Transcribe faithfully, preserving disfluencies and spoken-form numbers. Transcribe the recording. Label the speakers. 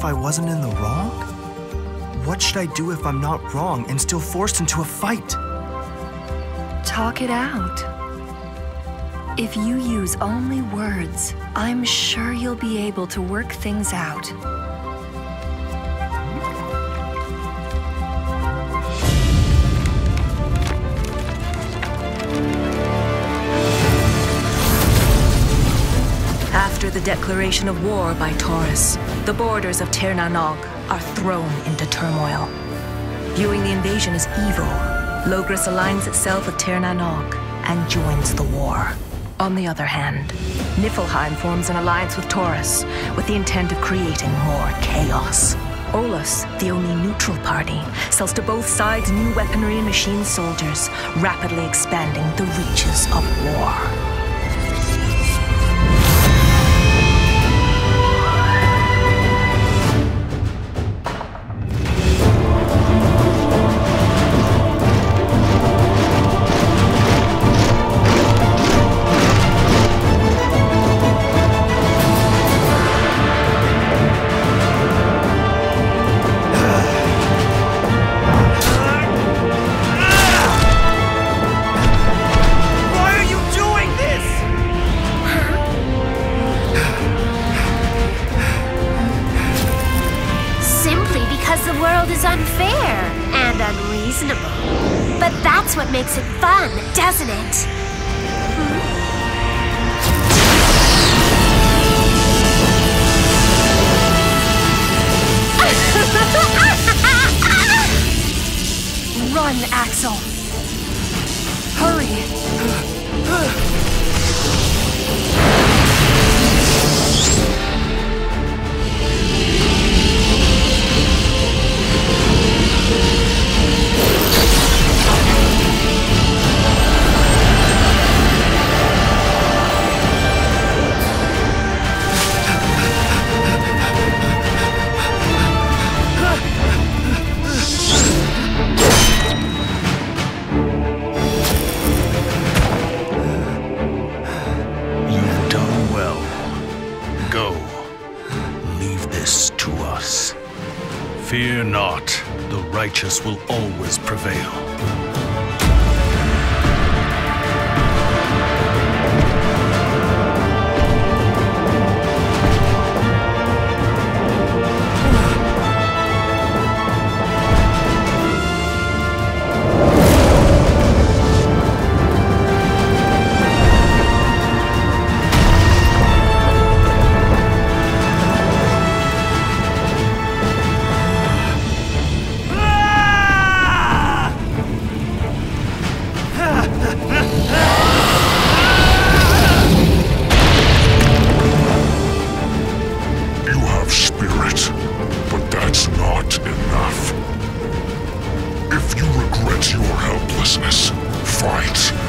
Speaker 1: if I wasn't in the wrong? What should I do if I'm not wrong and still forced into a fight?
Speaker 2: Talk it out. If you use only words, I'm sure you'll be able to work things out. After the declaration of war by Taurus, the borders of Tir na Nog are thrown into turmoil. Viewing the invasion as evil, Logris aligns itself with Tir na Nog and joins the war. On the other hand, Niflheim forms an alliance with Taurus with the intent of creating more chaos. Olus, the only neutral party, sells to both sides new weaponry and machine soldiers, rapidly expanding the reaches of war.
Speaker 3: The world is unfair and unreasonable. But that's what makes it fun, doesn't it? Hmm? Run, Axel! Hurry!
Speaker 4: Fear not, the righteous will always prevail.
Speaker 5: If you regret your helplessness, fight.